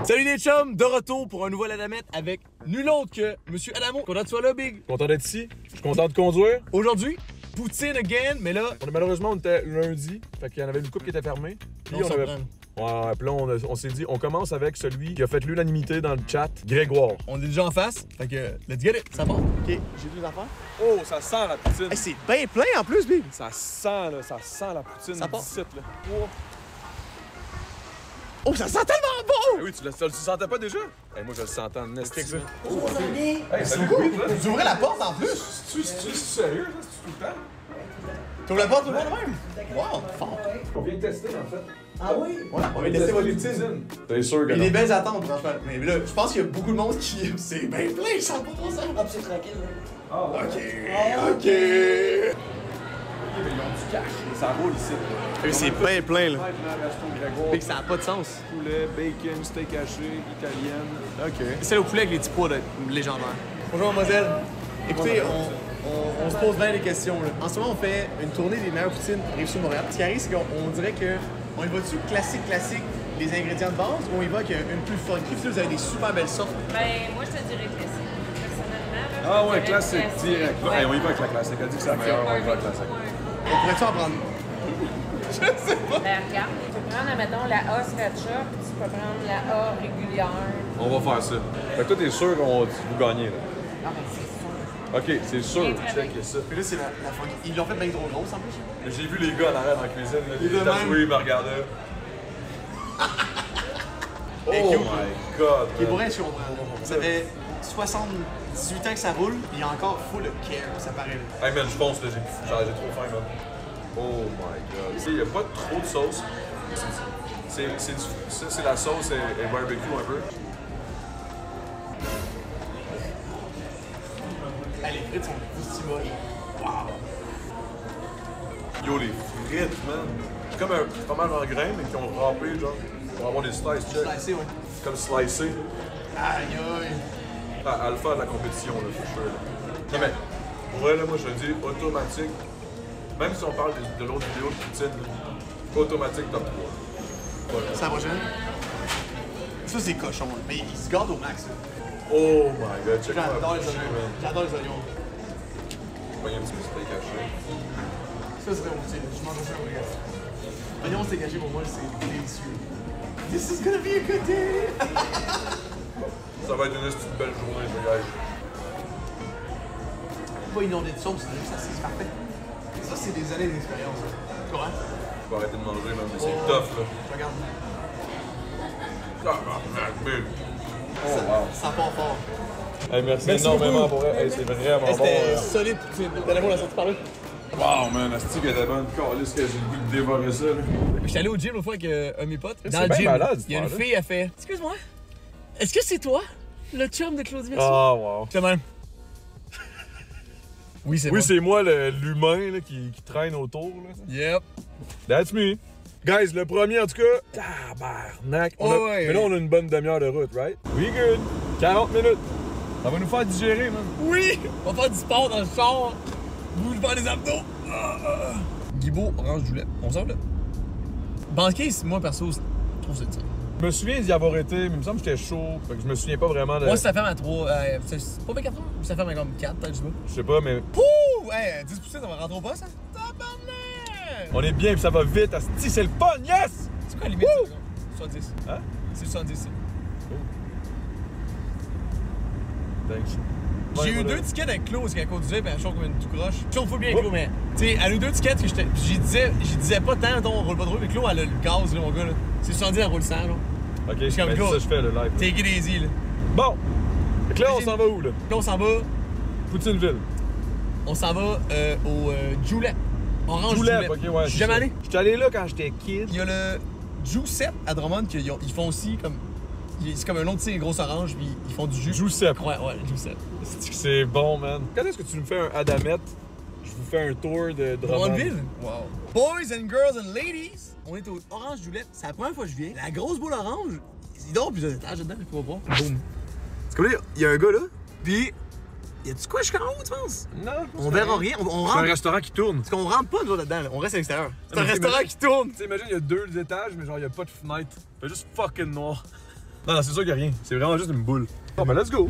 Salut les chums, de retour pour un nouvel Adamette avec nul autre que Monsieur Adamo. Content que tu sois là, Big. Content d'être ici. Je suis content de conduire. Aujourd'hui, poutine again, mais là... Malheureusement, on était lundi. Fait qu'il y en avait une coupe qui était fermée. Puis on avait... Ouais, puis là, on s'est dit, on commence avec celui qui a fait l'unanimité dans le chat, Grégoire. On est déjà en face, fait que let's get it, ça part. Ok, j'ai deux affaires. Oh, ça sent la poutine. Hey, c'est bien plein en plus, Big. Ça sent la poutine. Ça part. D'ici, là. Oh, ça sent tellement bon! Ah oui, tu le sentais pas déjà? Hey, moi, je le sentais en esti. Oh, Hey, salut, cool. Vous ouvrez la porte en plus? Tu sérieux, ça? C'est tout le temps? T'ouvres la porte tout le monde même? Wow, fort. On vient de tester, en fait. Ah oui? Ouais, on vient de tester votre poutine. T'es sûr que Il y a non? des belles attentes, franchement. Mais là, je pense qu'il y a beaucoup de monde qui... C'est bien plein, ça va pas trop ça. Ah, c'est tranquille, là. Ah, ouais. Ok. Mais ils ont du cash. Ça roule ici. C'est bien plein, là. Grégoire. Fait que ça n'a pas de sens. Poulet, bacon, steak haché, italienne. Ok. Celle au poulet avec les petits pois légendaires. Bonjour, mademoiselle. Écoutez, on se pose bien des questions, là. En ce moment, on fait une tournée des meilleures poutines Rive-Sud Montréal. Ce qui arrive, c'est qu'on dirait que on y va-tu classique, les ingrédients de base, ou on y va avec une plus funky? Puis là, vous avez des super belles sortes. Ben, moi, je te dirais classique. Personnellement, là, Ah je ouais, dirais classique, direct. Ouais. Hey, on y va avec la classique. Elle dit que c'est la meilleure, on y va avec la classique. On pourrait-tu en prendre? Je sais pas. Ben, regarde, tu peux prendre, admettons, la A sriracha, puis tu peux prendre la A régulière. On va faire ça. Fait que toi, t'es sûr qu'on vous gagnez, là? Ah, ben, c'est sûr. Ok, c'est sûr. Bien travaillé. Check ça. Puis là, c'est la funky. Ils l'ont fait bien trop grosse en plus. J'ai vu les gars en arrière dans la cuisine. Là, Et de ils étaient même. joués, ils me regardaient. Oh Hey, cute, my god. Qui est pour man. rien, je comprends. Ça fait 78 ans que ça roule, il y a encore full de care, ça paraît là. Hey man, je pense que j'ai trop faim, man. Oh my god. Tu sais, il n'y a pas trop de sauce. C'est la sauce et barbecue un peu. Hey, les frites sont aussi moches. Wow! Yo, les frites, man. C'est comme un fromage en grain, mais qui ont râpé, genre, pour avoir des slices, check. Slicé, ouais. Comme slicé. Aïe aïe! Ah, alpha de la compétition, là, for sure. Non, mais, pour vrai, là, moi, je dis automatique. Même si on parle de l'autre vidéo de poutine, là, automatique top 3. Voilà. C'est la prochaine? Ça, c'est cochon, là. Mais il se gâte au max, là. Oh my god, check J'adore les bouchée, oignons. man. J'adore les oignons. Ouais, il y a un petit peu de steak haché. Ça, c'est bon, je mange ça, regarde. Oignon, c'est caché pour moi, c'est délicieux. This is gonna be a good day! Ça va être une petite belle journée, les gars. Pas inondé de sauce, ça, c'est parfait. Ça, c'est des années d'expérience, là. Tu comprends? Je vais arrêter de manger, man, mais c'est Oh. tough, là. Regarde. Ah, man. Oh, Ça, wow. ça part fort. Hey, merci Merci énormément beaucoup. pour elle. Hey, c'est vraiment bon. C'était solide poutine. Donnez-moi la sortie par là. Wow, man, Asti qu'elle était bonne. Calisse que j'ai le goût de dévorer ça, là. J'étais allé au gym l'autre fois avec un de mes potes. Dans c'est le bien gym, malade, il y a une cette fille, elle fait excuse-moi, est-ce que c'est toi, le chum de Claudie Mercier? Ah, wow. C'est même. Oui, c'est Oui, moi. c'est moi, l'humain, là, qui traîne autour, là. Yep. That's me. Guys, le premier, en tout cas, tabarnak. Oh, ouais. Mais là, on a une bonne demi-heure de route, right? We good. 40 minutes. Ça va nous faire digérer, man. Oui! On va faire du sport dans le char. Bouge faire des abdos. Guibault, orange du lait. On sort là. Banquise, moi perso, je trouve que c'est ça. Je me souviens d'y avoir été, mais il me semble que j'étais chaud. Fait que je me souviens pas vraiment de. Moi, ça ferme à 3. C'est pas 24 heures? Ou ça ferme à comme 4, peut-être, je sais pas. Je sais pas, mais Pouh! Hey, 10 poussées, ça va rentrer au bas, ça? Tabarnak! on est bien, puis ça va vite. Asti, c'est le fun, yes! C'est quoi la limite? 70. Hein? C'est 70, ça. Thanks. J'ai eu voilà. 2 tickets avec Claude, parce qu'elle conduisait, puis elle chante comme une tout croche. Claude, faut bien Claude, mais. Tu sais, elle a eu 2 tickets, que j'y disais pas tant, donc on roule pas trop, mais Claude, elle a le gaz, là, mon gars, là. C'est 70, elle roule 100, là. Ok, Je suis comme ben, Claude. c'est ça que je fais, le live. Take it easy, là. Bon! Fait que là, on s'en va où, là? Là, on s'en va, Poutineville. au Julep. Orange Julep, Julep. ok, ouais. Je suis jamais allé. J'étais allé là quand j'étais kid. Il y a le Juicep à Drummond, ils font aussi comme. C'est comme un autre, tu sais, grosse orange, puis ils font du jus. Juicep. Ouais, Juicep. C'est bon, man. Quand est-ce que tu nous fais un Adamette? Je vous fais un tour de Drummond. Drummondville? Wow. Boys and girls and ladies, on est au Orange Julep. C'est la première fois que je viens. La grosse boule orange, il dort plusieurs étages dedans, je peux pas. Boum. C'est comme là, il y a un gars là, puis. Y a-tu quoi jusqu'en haut, tu penses? Non. On verra rien, on C'est un rentre. restaurant qui tourne. Parce qu'on rentre pas, nous autres, là-dedans, là. On reste à l'extérieur. C'est un mais restaurant imagine- qui tourne. Tu sais, imagine, il y a 2 étages, mais genre, il y a pas de fenêtre. C'est juste fucking noir. Non, c'est sûr qu'il n'y a rien. C'est vraiment juste une boule. Bon, ben let's go!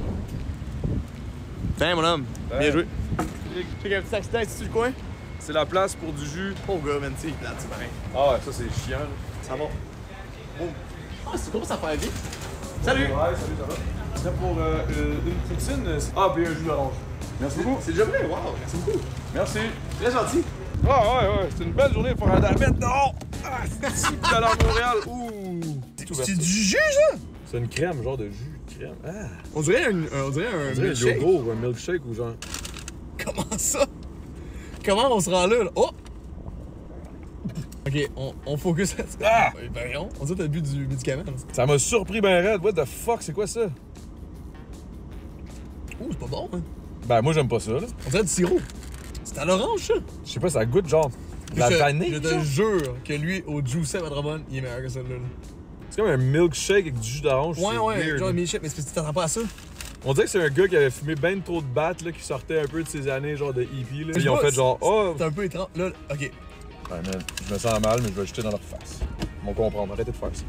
Tiens, mon homme. Ouais. Bien joué. Check un petit accident ici sur le coin. C'est la place pour du jus. Oh, gars, man, tu sais, plate, c'est pareil. Ah ouais, ça c'est chiant. Là. Ça va. Oh. Ah, c'est comment ça fait vite? Salut! Ouais, salut, ça va? C'est pour une poutine. Ah, puis un jus d'orange. Merci beaucoup. C'est déjà prêt, wow, merci beaucoup. Merci. Très gentil. Ouais, c'est une belle journée pour aller à la mettre dehors. Ah, c'est tout à l'heure Montréal. Ouh. C'est du jus, ça? C'est une crème, genre de jus de crème. Ah. On dirait un Un milkshake. yogourt ou un milkshake ou genre. Comment ça? Comment on se rend là? Oh! Ok, on focus là-dessus. Ah! Ben non, on dirait que t'as bu du médicament. Ça m'a surpris ben raide. What the fuck, c'est quoi ça? Oh, c'est pas bon, hein? Ben moi j'aime pas ça là. On dirait du sirop. C'est à l'orange, ça. Je sais pas, ça goûte genre de la vanille. Je te genre? jure que lui, au juice à Madrobone, il est meilleur que celle-là. Là. C'est comme un milkshake avec du jus d'orange. Ouais, c'est ouais, weird. genre milkshake, mais c'est parce que tu t'attends pas à ça. On dirait que c'est un gars qui avait fumé ben trop de battes là, qui sortait un peu de ses années genre de hippie là. Je Ils ont sais pas, fait genre oh. C'est un peu étrange. Là, ok. Ouais, man, je me sens mal, mais je vais le jeter dans leur face. Ils vont comprendre, arrêtez de faire ça.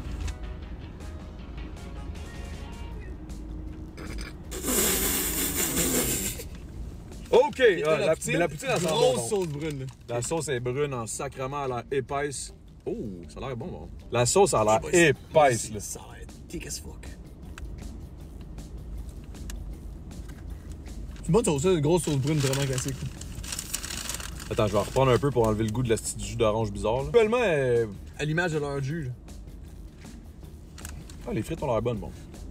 OK! Et Ah, là, mais la poutine, elle sent grosse bon. sauce brune. Là. La sauce est brune en sacrement, elle a l'air épaisse. Oh, ça a l'air bon, bon. La sauce a l'air Boy, épaisse, là. Ça va être thick as fuck. C'est une bonne sauce, ça, une grosse sauce brune vraiment classique. Attends, je vais en reprendre un peu pour enlever le goût de la petite jus d'orange bizarre, là. Actuellement, À l'image de leur jus. Là. ah, les frites ont l'air bonnes, bon.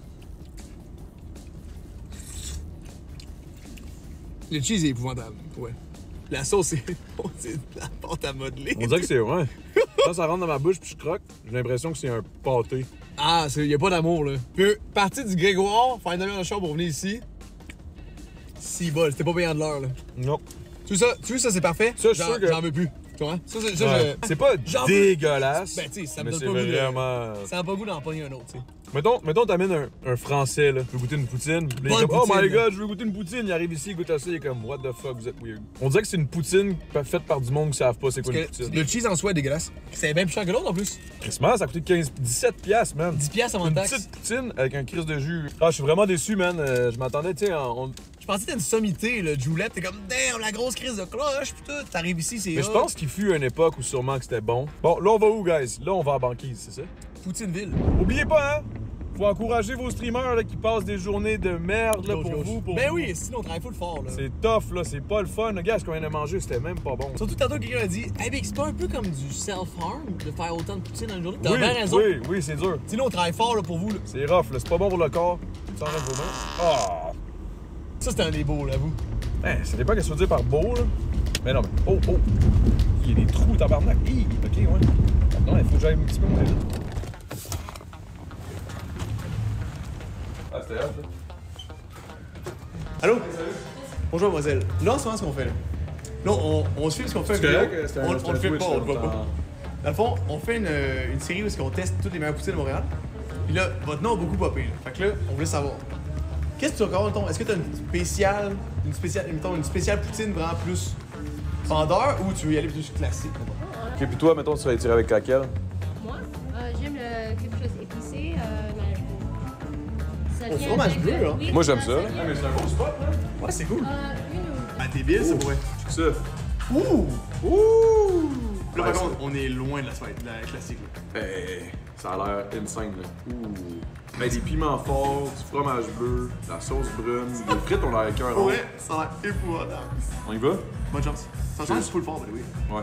Le cheese est épouvantable, ouais. La sauce, c'est c'est de la pâte à modeler. On dirait que c'est vrai. Quand ça rentre dans ma bouche puis je croque, j'ai l'impression que c'est un pâté. Ah, il y a pas d'amour, là. Puis, partir du Grégoire, faire une demi-heure de char pour venir ici. Si bol, c'était pas payant de l'heure, là. Non. Tu veux ça, c'est parfait? Ça, je suis sûr que- J'en veux plus. Tu vois? Ça, Ouais. C'est pas J'en dégueulasse. Ben, tu sais, ça me mais donne c'est pas goût de- vraiment. Ça n'a pas goût d'en pogner un autre, tu sais. Mettons, t'amènes un Français, là. Tu veux goûter une poutine. Puis là, il est Bonne comme, oh my poutine. god, je veux goûter une poutine. Il arrive ici, il goûte à ça, il est comme, what the fuck, vous êtes weird. On dirait que c'est une poutine faite par du monde qui savent pas c'est quoi une Parce poutine. que le cheese en soi est dégueulasse. C'est bien plus cher que l'autre en plus. Christmas, ça a coûté 17 piastres, man. 10 piastres avant Une taxe. petite poutine avec un crise de jus. Ah, je suis vraiment déçu, man. Je m'attendais, tu sais, Je pensais que t'étais une sommité, le Joulette. T'es comme, damn, la grosse crise de cloche, pis tout. T'arrives ici, c'est Mais je hot. pense qu'il fut une époque où sûrement que c'était bon. Bon, là, on va où, guys? Là, on va à Banquise, c'est ça? Poutineville. Oubliez pas, hein? Faut encourager vos streamers là, qui passent des journées de merde là, Gauche, pour gauche. vous. Pour Ben vous. oui, sinon on travaille full fort, là. C'est tough, là. C'est pas le fun. Regarde ce qu'on vient de manger, c'était même pas bon. Surtout tantôt, quelqu'un a dit, hey, Big, c'est pas un peu comme du self-harm de faire autant de poutine dans une journée? T'as Oui, bien raison. oui, c'est dur. Sinon, on travaille fort, là, pour vous, là. C'est rough, là. C'est pas bon pour le corps. Ça enlève vos mains. Ah! Ça, c'était un des beaux, là, vous. Hein, ça dépend ce que tu veux dire par beau, là. Mais non, mais. Oh, oh! Il y a des trous, tabarnak. Hi, ok, ouais. Non, il faut que j'aille un petit peu moins vite. Ah, c'était hâte, là. Allô? Bonjour, mademoiselle. Là, en ce moment, ce qu'on fait, là. Là, on se filme ce qu'on fait. C'est vidéo. correct, c'est un- On le c'est un filme pas, Twitch, on le voit là, pas. Dans le fond, on fait une série où on teste toutes les meilleures poutines de Montréal. Puis là, votre nom a beaucoup popé. Là. Fait que là, on voulait savoir. Qu'est-ce que tu as encore, mettons? Est-ce que tu as une spéciale poutine vraiment plus vendeur ou tu veux y aller plus classique, mettons? Ok, puis toi, mettons, tu serais tiré avec laquelle? Moi, j'aime quelque chose épicé, fromage bleu. Ça Oh, vient fromage avec bleu, le- hein? oui, Moi, j'aime ça. vient- mais c'est un beau spot, là. Ouais, c'est cool. Une ou À tes billes, ça pourrait. Ça. Ouh! Ouh! Là, Ouais, par contre, on est loin de la classique. Là. Ça a l'air insane, là. Ouh. Ben, des piments forts, du fromage bleu, la sauce brune, les frites ont l'air cœur. Ouais, ça a l'air épouvantable. On y va? Bonne chance. Ça change full fort, mais oui. Ouais.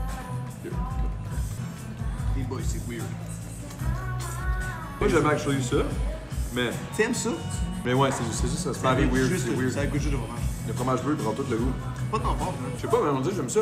Les boys, c'est weird. Moi, j'aime actually ça, mais T'aimes ça? ouais, c'est juste ça se paraît weird, Juste, c'est weird. ça goûte juste de fromage. Le fromage bleu prend tout le goût. Pas tant fort, hein. Je sais pas, mais on dit j'aime ça.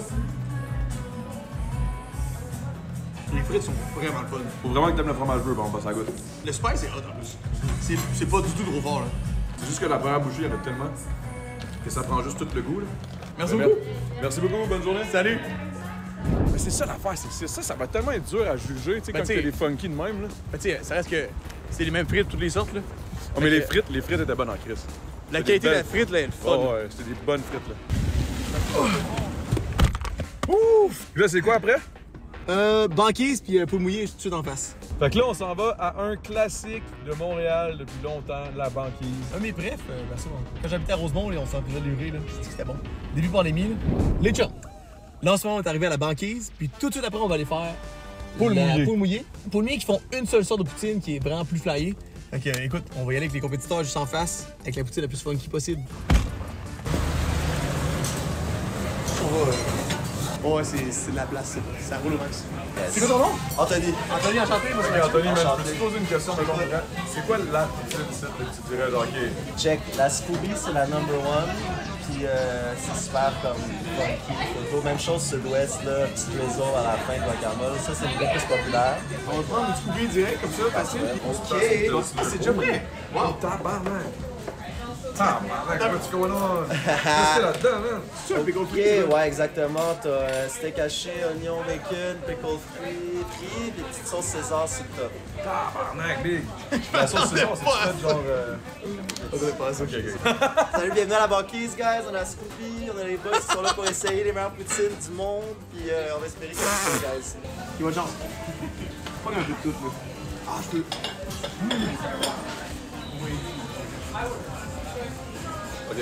Les frites sont vraiment le fun. Faut vraiment que t'aimes le fromage bleu, bon, bah ça goûte. Le spice est hot en plus. C'est pas du tout trop fort, là. C'est juste que la première bouchée, il y en a tellement que ça prend juste tout le goût, là. Merci Mais- beaucoup. Merci beaucoup, bonne journée. Salut. Mais c'est ça l'affaire, c'est ça va tellement être dur à juger, tu sais, Ben, quand t'sais- t'as des funky de même, là. Ben, tu sais, ça reste que c'est les mêmes frites de toutes les sortes, là. Oh, mais Fait les frites étaient bonnes en crise. La C'est qualité des de la belles- frite, là, est le fun. Oh ouais, c'était des bonnes frites, là. Ouf! Là, c'est quoi après? Banquise puis poule mouillée tout de suite en face. Fait que là, on s'en va à un classique de Montréal depuis longtemps, la banquise. Un de mes brefs, merci. Quand j'habitais à Rosemont, là, on s'en faisait livrer, là. C'était bon. Début pandémie, là. Les chums. Là, en ce moment, on est arrivé à la banquise, puis tout de suite après, on va aller faire Poule mouillée. Poule mouillée. Poule mouillée qui font une seule sorte de poutine qui est vraiment plus flyée. Fait que, écoute, on va y aller avec les compétiteurs juste en face, avec la poutine la plus funky possible. On va. Ouais, c'est de la place, ça roule au max. Yes. C'est quoi ton nom? Anthony. Anthony, enchanté. Moi, c'est Anthony, man, je peux te poser une question de c'est quoi la poutine que tu dirais, genre, ok? Check, la Scooby, c'est la number one. Puis c'est super comme funky. Même chose sud-ouest, là, petit drizzle à la fin, guacamole. Ça, c'est le plus populaire. On va prendre une Scooby direct, comme ça, facile. OK. C'est déjà prêt. Wow, tabarnak! Tabarnak, what's going on? Qu'est-ce que là-dedans, man? OK, ouais, exactement. T'as steak haché, oignon, bacon, pickle frit, des petites sauces César sur le top. Tabarnak, big! La sauce César, c'est fait genre... On devrait pas ça. Ok. Salut, bienvenue à la banquise, guys. On a Scooby, on a les boss qui sont là pour essayer les meilleures poutines du monde. Puis on va espérer que ça se guys. Il va de chance. Pas un peu de tout, là. Ah, je peux. Oui. Ok.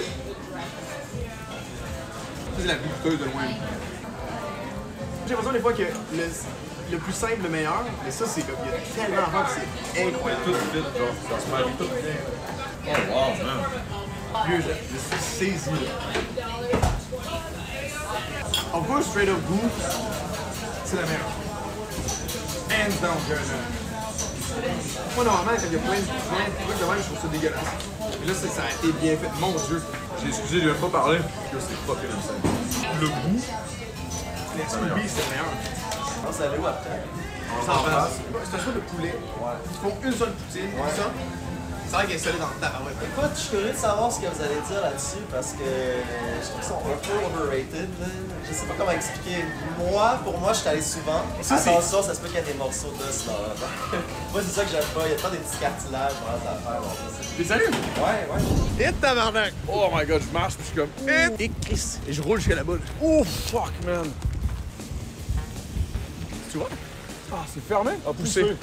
C'est la plus coûteuse de loin. J'ai l'impression des fois que le plus simple, le meilleur, mais ça, c'est comme. Il y a tellement d'affaires que c'est incroyable. Tout vite, genre, ça se marie tout bien. Oh, wow, man. Vieux, je suis saisi, là. Of course, straight up goût, c'est la meilleure. Hands down, girl. Moi, normalement, quand il y a plein de trucs de même, je trouve ça dégueulasse. Mais là, ça a été bien fait. Mon Dieu. J'ai excusé, j'ai même pas parlé. Que c'est fucking insane. Le goût, Les Scooby, c'est le meilleur. On s'allait où après? Ça en passe. C'est un choix de poulet. Ouais. Ils font une seule poutine, ça. C'est vrai qu'elle est solide dans le tabarouette. Écoute, je suis curieux de savoir ce que vous allez dire là-dessus parce que je trouve qu'ils sont un peu overrated. Là. Je sais pas comment expliquer. Moi, pour moi, je suis allé souvent. Ça, c'est- Attention, ça se peut qu'il y a des morceaux d'os là. Moi, c'est ça que j'aime pas. Il y a pas des petits cartilages dans les affaires. T'es sérieux? Ouais. Et tabarnak! oh my god, je marche, puis je suis comme. Et Chris! Et je roule jusqu'à la boule. Oh fuck, man! Tu vois? Ah, c'est fermé? Ah, poussé.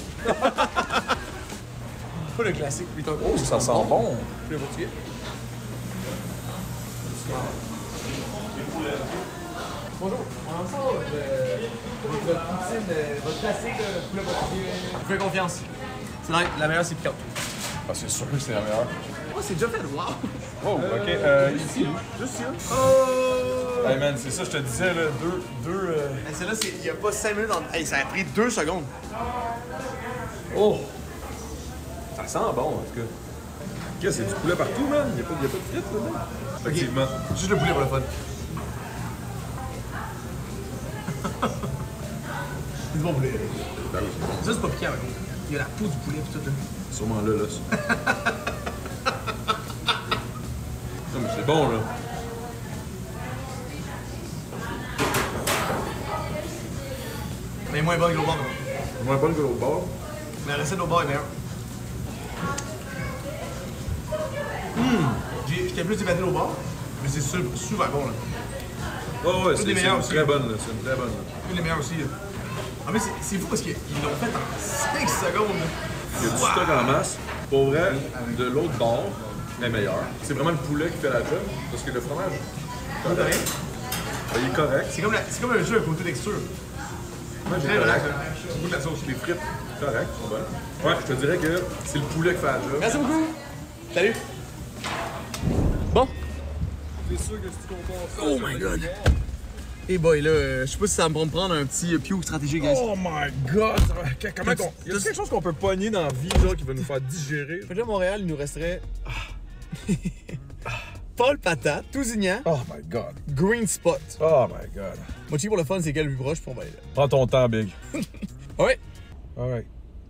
Pas le classique. Putain. Oh, ça sent bon. Le portugais. Bonjour, on en sort votre poutine, votre classique poulet portugais. Je fais confiance. C'est la meilleure, c'est piquante. Ah, c'est sûr que c'est la meilleure. Oh, c'est déjà fait, wow! Oh, ok. Ici. Juste ici, là. Oh! Hey man, c'est ça, je te disais, là, deux. Hey, celle-là, il n'y a pas 5 minutes. Hey, ça a pris 2 secondes. Oh! Ça sent bon, en tout cas. Qu'est-ce que c'est du poulet partout, man? Il n'y a pas de frites, là-dedans? Effectivement. Juste le poulet pour le fun. C'est du bon poulet. Ben oui. Ça, c'est pas piquant, mais il y a la peau du poulet et tout, là. Sûrement là, là. Non, mais c'est bon, là. Mais moins bon que l'autre bord. Moins bon que l'autre bord. Mais la recette de l'autre bord est meilleure. J'étais plus épaté l'autre bord, mais c'est super bon, là. Oh, ouais, c'est les meilleurs une aussi. très bonne, là. C'est une très bonne, là. Une des meilleures aussi, là. En fait, c'est fou parce qu'ils l'ont fait en 5 secondes, là. Il y a du stock en masse. Pour vrai, de l'autre bord, est meilleur. C'est vraiment le poulet qui fait la job, parce que le fromage, Correct. il est correct. C'est comme un jeu à côté texture. Moi, j'ai Très relax. correct. Goût de la sauce, les frites, correct, sont bonnes. Ouais, je te dirais que c'est le poulet qui fait la job. Merci beaucoup. Salut. Bon. C'est sûr que si tu compares ça... Oh my god. Hey boy, là, je sais pas si ça va me prendre un petit puke stratégique, guys. Oh my god! Comment qu'on... Y a quelque chose qu'on peut pogner dans la vie, genre, qui va nous faire digérer? Fait que là, Montréal, il nous resterait... Paul Patate, Tousignan, Oh my god! Green Spot. Oh my god! Moitié pour le fun, c'est quel le plus proche, puis on va aller là. Prends ton temps, Big. Ouais. Alright.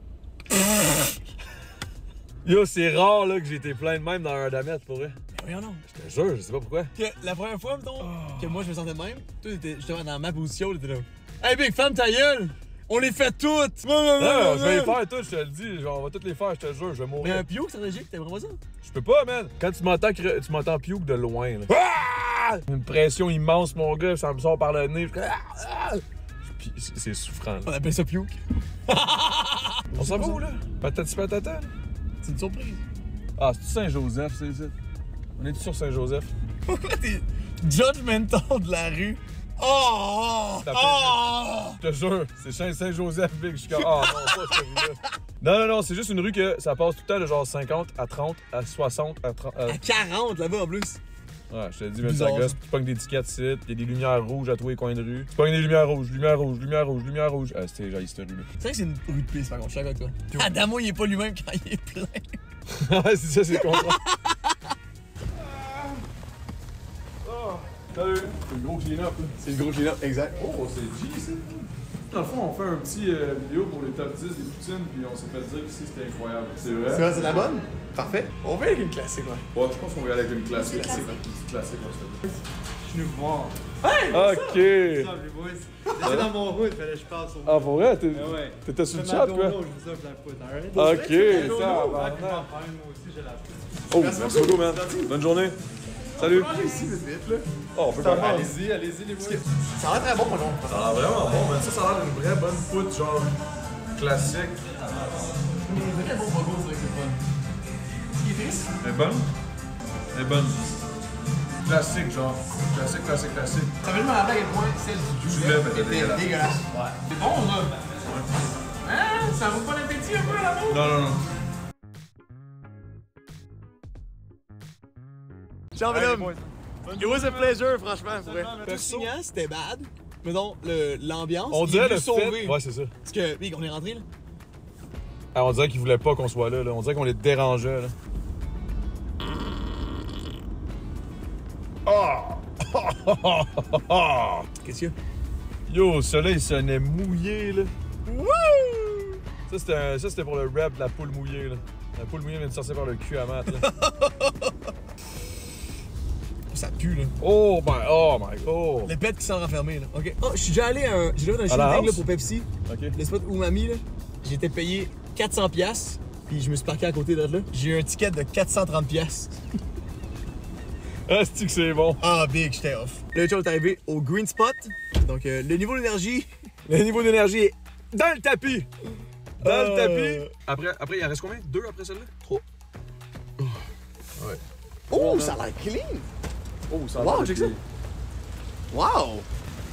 Yo, c'est rare, là, que j'ai été plein de même dans un damette, pour vrai. Mais voyons non. Je te jure, je sais pas pourquoi. Que la première fois, mettons, que moi je me sentais de même, toi t'étais justement dans ma position, t'étais là. Hey Big, ferme ta gueule! On les fait toutes! Non, je vais les faire toutes, je te le dis. Genre, on va toutes les faire, je te jure, je vais Mais mourir. un puke stratégique, t'aimerais pas ça? Je peux pas, man. Quand tu m'entends puke de loin, là. Ah! Une pression immense, mon gars, ça me sort par le nez. Puis c'est souffrant, là. On appelle ça puke. On s'en va où, là? Patati patata? C'est une surprise. Ah, c'est Saint-Joseph, c'est ça? On est sur Saint-Joseph? T'es judgmental de la rue. Oh! Oh! Je te jure, c'est Saint-Joseph, Big. Je suis comme, ah non, pas cette rue-là. Non, c'est juste une rue que ça passe tout le temps de genre 50 à 30 à 60 à 30. À 40 là-bas en plus. Ouais, je te dis, même Bizarre, ça gosse. ça. Tu pognes des tickets ici, il y a des lumières rouges à tous les coins de rue. Tu pognes des lumières rouges, lumière rouge, lumière rouge, lumière rouge. Ah, c'était genre cette rue-là. C'est vrai que c'est une rue de piste par contre, je suis d'accord avec toi. Adamo, il est pas lui-même quand il est plein. Ouais, c'est ça, c'est le contraire. Salut! C'est le gros clean-up. C'est le gros clean-up, exact. Oh, c'est G, ça. Dans le fond, on fait un petit vidéo pour les top 10 des poutines, puis on s'est fait dire qu'ici c'était incroyable. C'est vrai? C'est vrai, c'est la bonne? Parfait. On va avec une classique, ouais. Ouais, je pense qu'on va y aller avec une classique. Classique. Une petite classique, on se fait. Je suis venu vous voir. Ok! Les boys. J'étais dans mon route, fallait que je passe au. Ah, pour vrai? Ouais. T'étais sur le Je chat, fais ma quoi? dono, je vous offre la poudre, alright? Ok, Ouais, ça puis va. moi aussi, j'ai la poudre. Oh, merci beaucoup, man. Bonne journée. Salut. Ici, vite, vite, là. Oh, on peut pas aller. Allez-y, allez-y, les boys. Ça a l'air très bon, mon nom. Ça a l'air vraiment bon, man. Ça a l'air d'une vraie bonne poudre, genre classique. C'est très bon pogo, c'est vrai que c'est fun. Ce qui est triste. Elle est bonne? Elle est bonne. Classique, genre. Classique, classique, classique. Ça fait me rappeler à quel point celle du Du lait, était dégueulasse. dégueulasse. Ouais. C'est bon, ça. Hein? Ça vaut pas l'appétit un peu, l'amour? Non. Jean Velum, it was a pleasure, franchement, pour vrai. Perso, c'était bad. Mais donc, l'ambiance, On il est dirait venu le sauver. fait. Ouais, c'est ça. Parce que, Big, on est rentré, là. Ah, on dirait qu'ils voulaient pas qu'on soit là, là. On dirait qu'on les dérangeait, là. Ah! Qu'est-ce qu'il y a? Yo, le soleil sonnait mouillé, là. Wouh! Ça, c'était pour le rap de la poule mouillée, là. La poule mouillée vient de sortir par le cul à Matt, là. Ça pue, là. Oh my god. Les bêtes qui sont renfermées, là. OK. Oh, je suis déjà allé dans un la shooting, house? là, pour Pepsi. Ok. Le spot Umami, là. J'étais payé 400$, puis je me suis parqué à côté de là. J'ai eu un ticket de 430$. Ah, c'est que c'est bon. Ah, Big, j'étais off. Là, on est arrivé au Green Spot. Donc, le niveau d'énergie. Le niveau d'énergie est dans le tapis. Dans le tapis. Après, il en reste combien? 2 après celle-là? 3. Ouais. Oh, ça a l'air clean! Oh, ça Wow, check ça! Wow!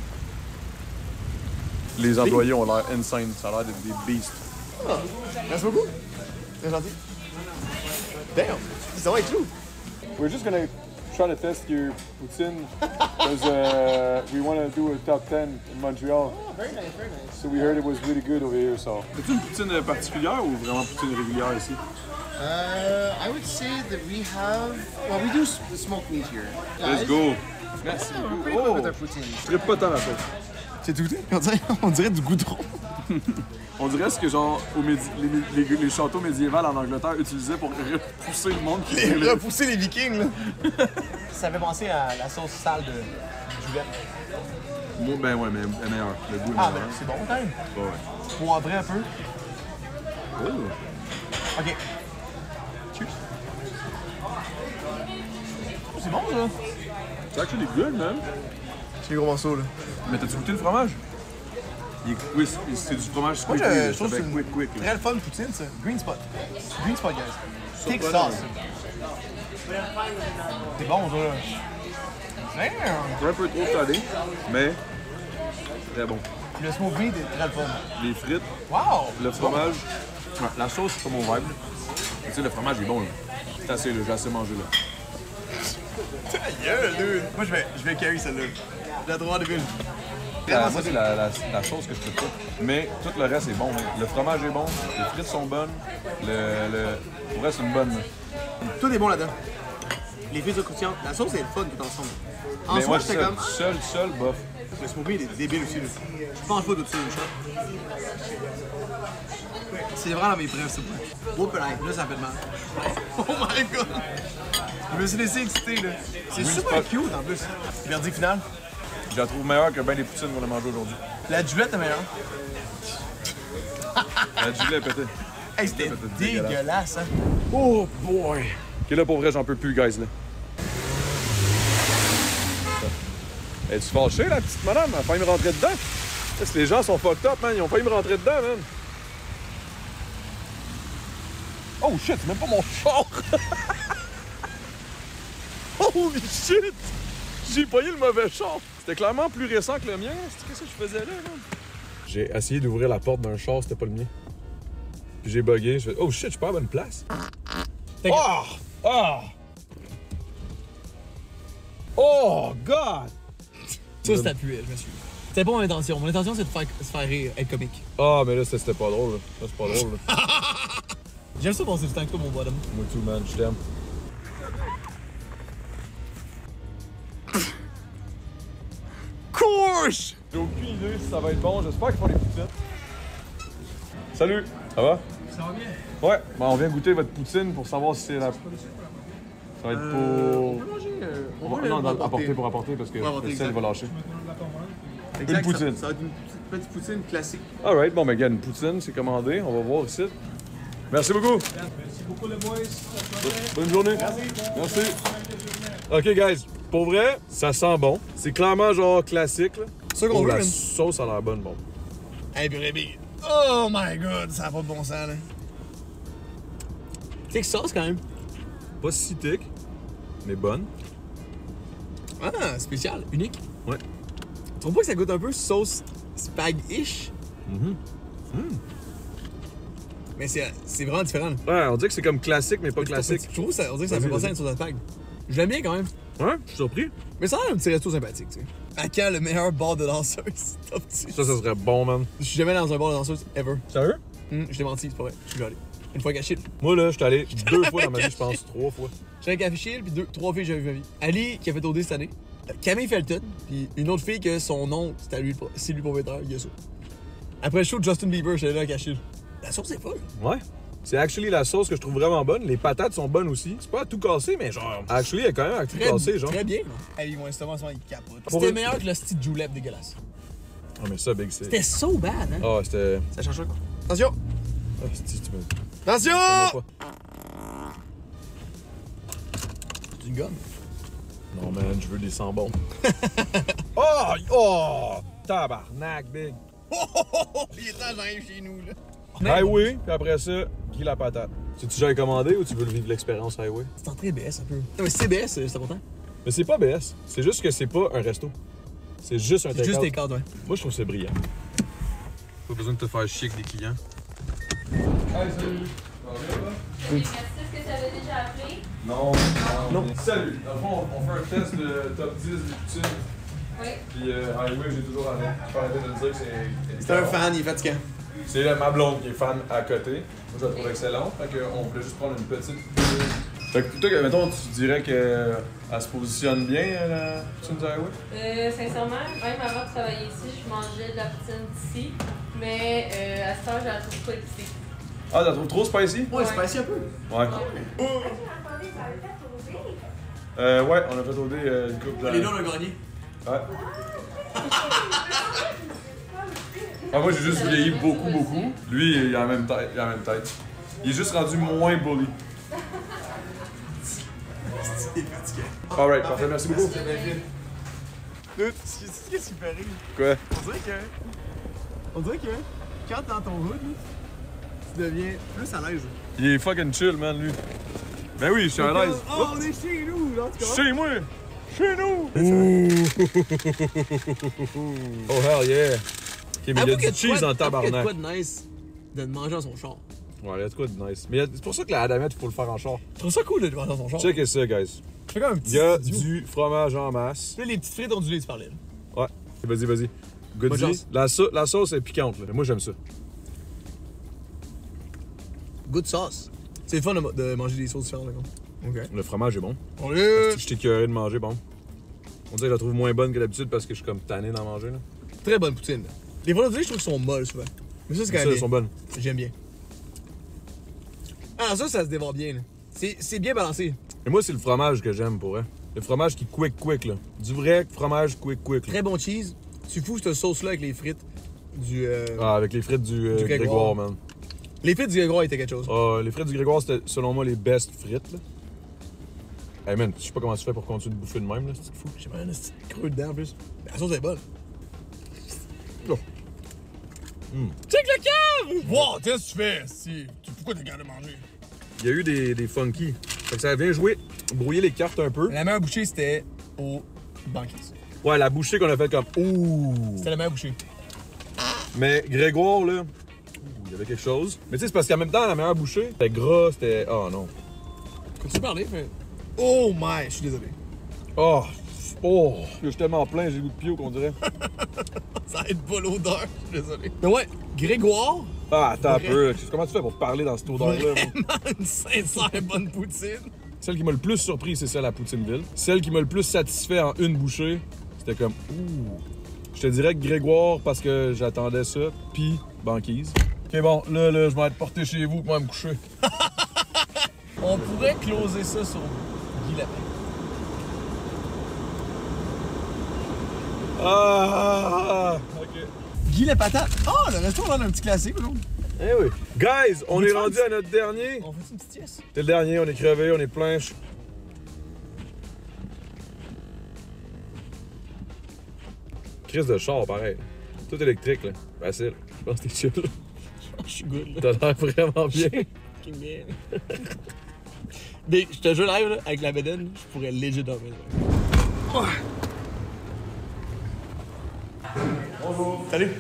Les employés ont l'air insane. Ça a l'air d'être des beasts. Ah, merci beaucoup. C'est gentil. Damn! Ça va être clou. We're just gonna try to test your poutine because we want to do a top 10 in Montreal. Oh, very nice, very nice. So we heard it was really good over here. So. C'est une poutine particulière ou vraiment poutine régulière ici? I would say that we have. Well, we do smoked meat here. Let's go. Merci Yeah, we're beaucoup. pretty good Oh, with our poutine. je serais pas tant la tête. C'est tout goûté? On dirait du goudron. On dirait ce que genre les châteaux médiévaux en Angleterre utilisaient pour repousser le monde qui Les repousser les vikings, là. Ça fait penser à la sauce sale de Juliette. Moi, ben ouais, mais meilleur. Le goût est Ah, meilleur. ben c'est bon quand même. Ouais. Poivré un peu. Oh. OK. Cheers. Oh, c'est bon, ça. C'est actually good, man. C'est les gros morceaux, là. Mais t'as-tu goûté le fromage? Oui, c'est du fromage Moi, squeaky. je trouve que c'est une quick. très le fun poutine, ça. Green Spot. Green Spot, guys. Thick sauce. C'est bon, ça, là. Damn! Un peu trop salé, mais très bon. Le smoke meat est très le fun. Les frites, Wow! le fromage, ouais, la sauce, c'est pas mon vibe. Mais tu sais, le fromage est bon, là. C'est assez, là, j'ai assez mangé, là. Ta gueule, dude! Moi, je vais carry celle-là. J'ai la droite de ville. Moi, c'est la sauce que je peux pas. Mais tout le reste est bon. Hein. Le fromage est bon, les frites sont bonnes, le reste, c'est une bonne. Tout est bon là-dedans. Les frites croustillantes, la sauce est le fun tout ensemble. En Mais soi, moi, j'étais seul, comme. seul, bof. Le smoke meat est débile aussi, là. Je mange pas tout ça, une shot. C'est vraiment mes preuves, ça. Oh, là, ça fait mal. Oh my god! Je me suis laissé exciter, là. C'est Oui, super c'est pas- cute en plus. Verdict final. Je la trouve meilleure que bien les poutines qu'on a mangées aujourd'hui. La Juliette est meilleure. La gilet est pétée. Hey, c'était C'était dégueulasse, hein. Oh boy! Ok, là, pour vrai, j'en peux plus, guys, là. Es-tu fâché, la petite madame? Elle a failli me rentrer dedans. Qu'est-ce que les gens sont fucked up, man? Ils ont failli me rentrer dedans, man. Oh shit, c'est même pas mon char! Holy shit! J'ai pogné le mauvais char! C'était clairement plus récent que le mien. Qu'est-ce que je faisais là? J'ai essayé d'ouvrir la porte d'un char, c'était pas le mien. Puis j'ai bugué, je fais oh shit, je suis pas à bonne place. Oh! Oh! Oh god! Ça, c'est appuyé, je me suis. C'était pas mon intention. Mon intention, c'est de se faire rire, être comique. Ah, mais là, c'était pas drôle. Là, c'est pas drôle. Là. J'aime ça passer du temps avec toi, mon bonhomme. Moi, tout, man, je t'aime. Course! J'ai aucune idée si ça va être bon. J'espère qu'ils font des poutines. Salut! Ça va? Ça va bien? Ouais, ben, on vient goûter votre poutine pour savoir si c'est la. Ça va être pour. On peut manger. On va non, apporter pour apporter parce que le sel va lâcher. Exact, Une poutine. Ça va être une petite poutine classique. Alright, bon, ben, gars, une poutine, c'est commandé. On va voir ici. Merci beaucoup. Merci beaucoup, les boys. Bonne journée. Merci. Ok, guys, pour vrai, ça sent bon. C'est clairement genre classique. Là. C'est ça qu'on veut, la man. sauce a l'air bonne, bon. Hey, puis Rémi. Oh my god, ça a pas de bon sens, là. Thick sauce, quand même. Pas si thick, mais bonne. Ah, spécial, unique. Ouais. Tu trouves pas que ça goûte un peu sauce spag-ish? Mais c'est vraiment différent. Là. Ouais, on dirait que c'est comme classique, mais pas classique. Je trouve ça, on dirait que ça Vas-y, fait penser à vas-y. une sauce à spag. Je l'aime bien quand même. Ouais, je suis surpris. Mais ça a l'air un petit resto sympathique, tu sais. À quand le meilleur bar de danseuse? Top 10. Ça serait bon, man. Je suis jamais dans un bar de danseuse, ever. Sérieux? Je t'ai menti, c'est pas vrai. Je suis allé. Une fois caché. Moi, là, je suis allé 2 fois dans ma vie, je pense, 3 fois. J'étais avec Café Chill, puis 3 filles que j'avais vu ma vie. Ali, qui a fait OD cette année. Camille Felton, puis une autre fille que son nom, c'est lui le propriétaire, il y a ça. Après le show de Justin Bieber, j'étais là à Café Chill. La sauce est folle. Ouais. C'est actually la sauce que je trouve vraiment bonne. Les patates sont bonnes aussi. C'est pas à tout casser, mais genre. Actually, elle est quand même à tout casser, genre. Très bien. Hey, mon estomac, il capote. Pour C'était une- meilleur que le style julep dégueulasse. Ah, mais ça, Big, c'est. C'était so bad, hein? Ah, c'était. Ça change quoi? Attention! Ah, si tu me. Attention! Pas. C'est une gomme. Non, man, je veux des sons bons. Oh! Oh! Tabarnak, Big. Il est temps, j'arrive chez nous, là. Highway, puis après ça, Guy la patate. Tu déjà commandé ou tu veux vivre l'expérience Highway? C'est entré BS un peu. Non, mais CBS, c'est content. Mais c'est pas BS. C'est juste que c'est pas un resto. C'est juste un C'est juste take-out. tes cadres, ouais. Moi, je trouve ça brillant. Pas besoin de te faire chier avec des clients. Hey, salut! Est-ce que tu avais déjà appelé? Non. Salut! Dans le fond, on fait un test de top 10 des poutines. Oui. Puis Highway, j'ai toujours arrêté de le dire que c'est... C'est un fan, il est fatigant. C'est ma blonde qui est fan à côté. Moi, je la trouve excellente. Fait qu'on voulait juste prendre une petite... Fait que plutôt que, mettons, tu dirais qu'elle se positionne bien, la poutine du Highway? Sincèrement, même avant de travailler ici, je mangeais de la poutine d'ici, mais à cette heure, je la trouve pas épicée. Ah, tu la trouves trop spicy? Ouais, c'est passé un peu. Ouais. Ouais, on a fait OD une couple de... Les deux, on a gagné. Ouais. Ah, moi, j'ai juste vieilli beaucoup. Lui, il a la même tête. Il est juste rendu moins bully. C'est fatigant. Alright, parfait, merci beaucoup. C'est bien fait. Dude, qu'est-ce qui fait rire? Quoi? On dirait que quand t'es dans ton hood, tu deviens plus à l'aise. Il est fucking chill, man, lui. Ben oui, je suis à l'aise. Oh, on est chez nous, là, en tout cas. Chez moi! Chez nous! Oh, hell yeah! Ok, mais il y a Avoue du que cheese dans le tabarnak. Il y a quoi de nice de manger dans son char. Ouais, il y a de quoi de nice. Mais c'est pour ça que la Adamette, il faut le faire en char. Je trouve ça cool de manger dans son char. Checkez ça, guys. Je fais comme un petit. Il y a duo. du fromage en masse. Là, les petites frites ondulées, tu parlais. Là. Ouais. Vas-y. Bonne Goody. chance. La sauce est piquante, là. Moi, j'aime ça. Good sauce. C'est le fun de manger des sauces différentes, d'accord. Ok. Le fromage est bon. On est. Je t'ai curé de manger, bon. On dirait que je la trouve moins bonne que d'habitude parce que je suis comme tanné d'en manger, là. Très bonne poutine. Là. Les fois ondulées, je trouve qu'ils sont molles souvent. Mais ça, c'est quand Ça, même elles bien. sont bonnes. J'aime bien. Ah, ça se dévore bien, là. C'est bien balancé. Et moi, c'est le fromage que j'aime, pour vrai. Le fromage qui quick, là. Du vrai fromage quick, là. Très bon cheese. Tu fous cette sauce-là avec les frites du. Ah, avec les frites du Grégoire. Grégoire, man. Les frites du Grégoire étaient quelque chose. Ah, les frites du Grégoire, c'était selon moi les best frites, là. Hey man, je sais pas comment tu fais pour continuer de bouffer de même, là, c'est fou. J'ai pas un petit creux dedans en plus. Mais la sauce est bonne. Oh. Check le cave! Wow, qu'est-ce que tu fais? Pourquoi t'es capable de manger? il y a eu des funky. Fait que ça vient jouer, brouiller les cartes un peu. La meilleure bouchée, c'était au banquise. Ouais, la bouchée qu'on a fait comme ouh. C'était la meilleure bouchée. Mais Grégoire, là, il y avait quelque chose. Mais tu sais, c'est parce qu'en même temps, la meilleure bouchée, c'était gras, c'était. Oh non. Continue de parler, mais. Oh my, je suis désolé. Oh, oh, je suis tellement plein, j'ai le goût de pio qu'on dirait. Ça aide pas l'odeur, je suis désolé. Mais ouais, Grégoire, Ah, attends un peu. Comment tu fais pour parler dans cette odeur-là? vraiment une sincère bonne poutine. Celle qui m'a le plus surpris, c'est celle à Poutineville. Celle qui m'a le plus satisfait en une bouchée, c'était comme ouh. Je te dirais que Grégoire parce que j'attendais ça, puis banquise. Ok, bon, là, je vais être porté chez vous pour me coucher. On pourrait closer ça sur Guy Lapin. Ah! Ok. Guy la patate. Oh, le resto, on a un petit classique, non? Eh oui. Guys, on est rendu à notre dernier. On fait une petite sieste. C'est le dernier, on est crevé, on est plein. Crise de char, pareil. Tout électrique, là. Facile. Je pense que t'es chill. Je suis good, là. T'as l'air vraiment bien. Fucking bien. Mais je te jure, live, là, avec la bedaine, je pourrais léger dormir. Bonjour. Salut.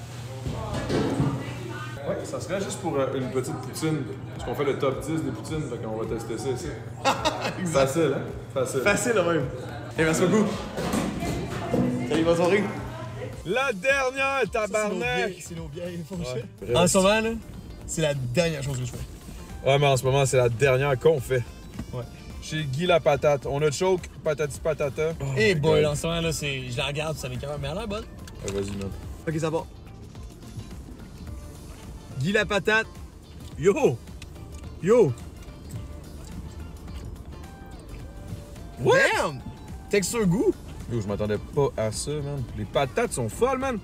Ouais, ça serait juste pour une petite poutine. Parce qu'on fait le top 10 des poutines, fait qu'on va tester ça ici. Facile, hein? Facile. Facile, là, même. Et merci beaucoup. Salut, bonne soirée. La dernière, tabarnak! C'est nos vieilles Ouais. En ce moment, là, c'est la dernière chose que je fais. Ouais, mais en ce moment, c'est la dernière qu'on fait. Ouais. Chez Guy la patate. On a choke, patati patata. Eh boy, en ce moment, là, c'est. Je la regarde, ça m'écoeure, mais elle a l'air bonne. Ouais, vas-y, man. Ok, ça va. Guy la patate. Yo! Yo! What? Damn! Texture goût. Yo, je m'attendais pas à ça, man. Les patates sont folles, man.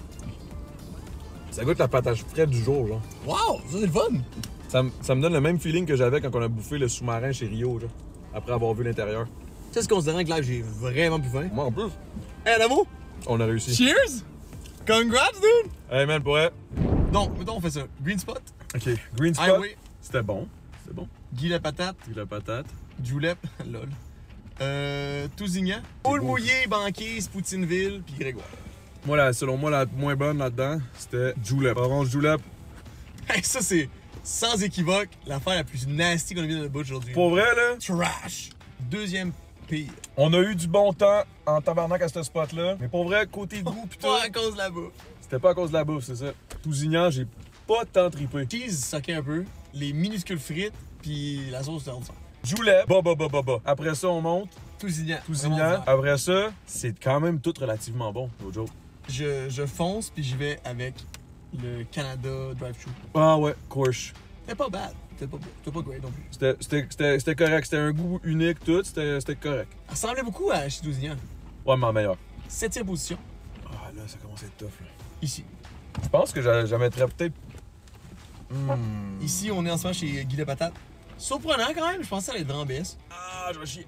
Ça goûte la patate fraîche du jour, genre. Wow, ça c'est le fun. Ça me donne le même feeling que j'avais quand on a bouffé le sous-marin chez Rio, genre. Après avoir vu l'intérieur. Tu sais, ce considérant que là, j'ai vraiment plus faim. Moi, en plus, Hey, Adamo! on a réussi. Cheers! Congrats, dude! Hey, man, pour vrai. Donc, mettons, on fait ça. Green Spot, OK. Green spot. Highway, C'était bon. C'était bon. Guy la patate, Puis la patate. Julep, lol. Tousignan, Poule mouillé, banquise, Poutineville, puis Grégoire. Moi, selon moi, la moins bonne là-dedans, c'était Julep. Orange Julep. Hey, ça, c'est sans équivoque l'affaire la plus nasty qu'on a vu dans le bouche aujourd'hui. Pour vrai, là, Trash. Deuxième pire. on a eu du bon temps en tabarnak à ce spot-là. Mais pour vrai, côté goût pis tout, Pas à cause de la bouffe. c'était pas à cause de la bouffe, c'est ça. Tousignan, j'ai pas tant trippé. Cheese soquait un peu, les minuscules frites, puis la sauce de l'autre. Julep, bas. Après ça, on monte. Tousignan. Tousignan. Vraiment bizarre. Après ça, c'est quand même tout relativement bon, no joke. Je fonce, puis j'y vais avec le Canada Drive-Thru. Ah ouais, Corsh. C'était pas bad. C'était pas great non plus. C'était correct. C'était un goût unique, tout. C'était correct. Ça ressemblait beaucoup à chez Tousignan. Ouais, mais en meilleur. 7e position, Ah là, ça commence à être tough, là. ici. Je pense que je mettrais peut-être. Ici, on est en ce moment chez Guy la patate. Surprenant quand même, je pensais à aller dans BS. Ah, je vais chier.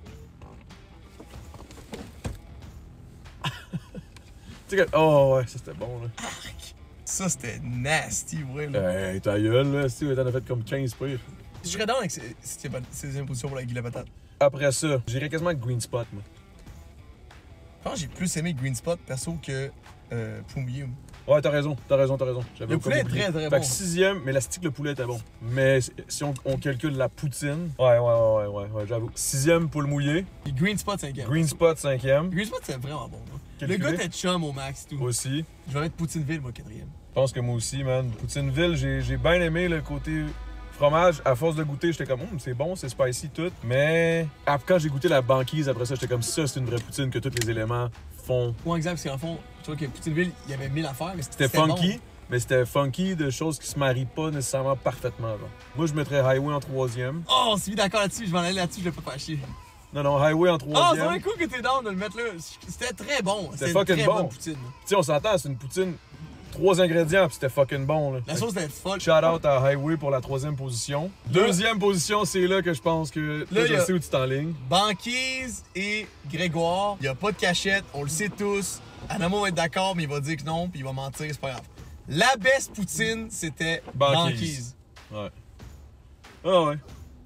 Tu sais que. Oh ouais, ça c'était bon, là. Ça, c'était nasty, vrai, là. Hey, ta gueule, là. Si, t'en as fait comme 15 pires. Je serais down avec ces impositions pour la Guy la patate. Après ça, j'irais quasiment avec Green Spot, moi. Je pense que j'ai plus aimé Green Spot perso que Poumier. Ouais, t'as raison. J'avais Le pas poulet est oublié. très, très Fait bon. que 6e, mais la stick, le poulet était bon. Mais si on calcule la poutine. Ouais, j'avoue. 6e, poule mouillé. Et Green Spot 5e. Green Spot, 5e. Green Spot, c'est vraiment bon. Là. Le Calculé. gars était chum au max et tout. Aussi. Je vais mettre Poutineville, moi, 4e. Je pense que moi aussi, man. Poutineville, j'ai bien aimé le côté fromage. À force de goûter, j'étais comme, c'est bon, c'est spicy, tout. Mais quand j'ai goûté la banquise, après ça, j'étais comme, ça, c'est une vraie poutine que tous les éléments font. Ouais, exact, parce qu'en fond, tu vois que Poutineville, il y avait 1000 affaires, mais C'était funky, mais c'était funky de choses qui se marient pas nécessairement parfaitement. Genre. Moi, je mettrais Highway en 3e. Oh, on s'est mis d'accord là-dessus, je vais en aller là-dessus, je vais pas faire chier. Non, Highway en 3e. Oh, c'est vrai cool que t'es down de le mettre là. C'était très bon. C'était fucking une très bon. bonne poutine. Tu sais, on s'entend, c'est une poutine, 3 ingrédients, puis c'était fucking bon. Là. La sauce était folle. Shout out à Highway pour la 3e position. 2e position, c'est là que je pense que. Là, Là, je y a- sais où tu t'enlignes. Banquise et Grégoire, il y a pas de cachette, on le sait tous. Adamo va être d'accord, mais il va dire que non, puis il va mentir, c'est pas grave. La best poutine, c'était Banquise. Banquise. Ouais. Ah ouais.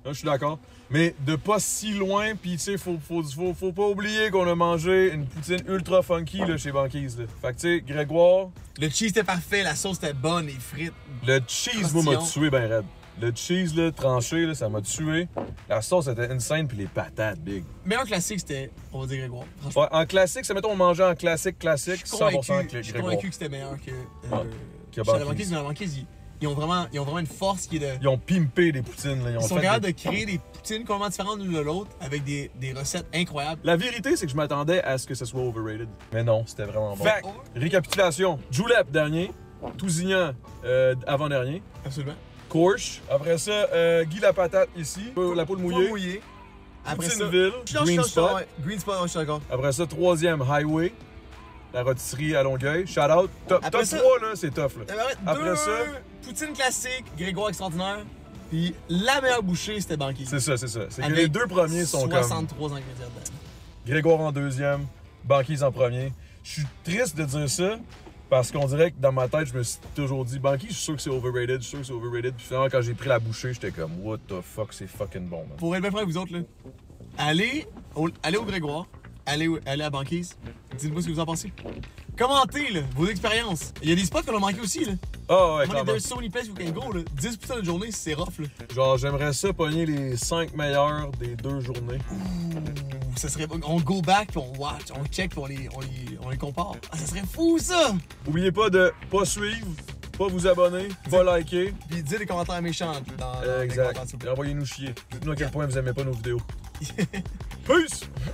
Là, je suis d'accord. Mais de pas si loin, pis tu sais, faut pas oublier qu'on a mangé une poutine ultra funky là, chez Banquise. Là. Fait que tu sais, Grégoire. Le cheese était parfait, la sauce était bonne, les frites. Le cheese, moi, m'a tué ben raide. Le cheese, là, tranché, là, ça m'a tué. La sauce était insane, puis les patates, big. Meilleur classique, c'était, on va dire Grégoire. Ouais, en classique, ça mettons, on mangeait en classique, 100% avec Je suis Grégoire. convaincu que c'était meilleur que Qu'il y a chez la Banquise. Banquise. Mais la Banquise, ils ont vraiment une force qui est de... Ils ont pimpé des poutines, là. Ils sont fait capables de créer des poutines complètement différentes l'une de l'autre avec des recettes incroyables. La vérité, c'est que je m'attendais à ce que ce soit overrated. Mais non, c'était vraiment bon. Fait Récapitulation. Julep, dernier. Tousignan, avant-dernier. Absolument. Korsch. Après ça, Guy la patate ici. La poule mouillée. Après ça, Poutineville. Green Spot. ouais. Green Spot, ouais, je suis d'accord. Après ça, troisième, Highway. La rôtisserie à Longueuil. Shout out. Top Après ça- 3, là, c'est tough, là. Après Deux ça- poutine classique, Grégoire extraordinaire. Puis la meilleure bouchée, c'était Banquise. C'est ça. C'est que Avec les deux premiers sont 63 ingrédients dedans. comme Grégoire en deuxième, Banquise en premier. Je suis triste de dire ça parce qu'on dirait que dans ma tête, je me suis toujours dit Banquise, je suis sûr que c'est overrated, Puis finalement, quand j'ai pris la bouchée, j'étais comme what the fuck, c'est fucking bon, man. Pour être bien franc avec vous autres, là, allez au Grégoire, allez à Banquise, dites-moi ce que vous en pensez. Commentez là, vos expériences. Il y a des spots qu'on a manqué aussi. Là. Ah ouais, Moi, clairement. there's so many places you can go. Là. 10% de la journée, c'est rough. Là. Genre, j'aimerais ça pogner les 5 meilleurs des 2 journées. Ouh, ça serait... On go back, puis on watch, on check, puis on les compare. Ah, ça serait fou, ça! Oubliez pas de pas suivre, pas vous abonner, pas liker. Puis dites des commentaires méchants dans les Exact. commentaires, s'il vous Et plaît. envoyez-nous chier. Dites-nous à quel point vous aimez pas nos vidéos. Peace!